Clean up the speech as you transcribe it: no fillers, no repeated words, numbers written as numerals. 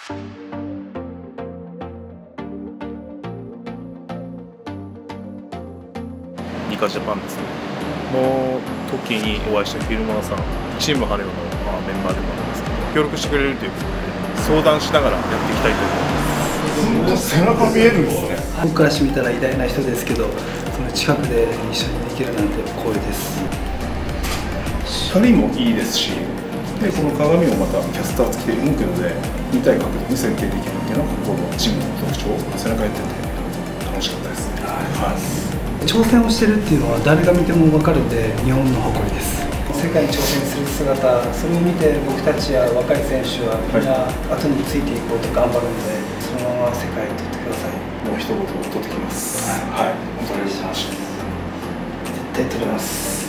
ニカジャパンですねの時にお会いしたフィルマーさん、チームハレオのメンバーでもあるんですけど、協力してくれるということで相談しながらやっていきたいと思います。 背中見えるんですね。 僕からしてみたら偉大な人ですけど、その近くで一緒にできるなんて光栄です。 光もいいですし、でこの鏡もまたキャスター付きで動くので見たい角度に設定できるっていうのがここのチームの特徴。背中やってて楽しかったですね。はい、 挑戦をしてるっていうのは誰が見ても分かるんで、日本の誇りです。世界に挑戦する姿、それを見て僕たちや若い選手はみんな後についていこうと頑張るので、そのまま世界を取ってください。 もう一言取ってきます。はい、本当に嬉しい話です。 絶対取れます。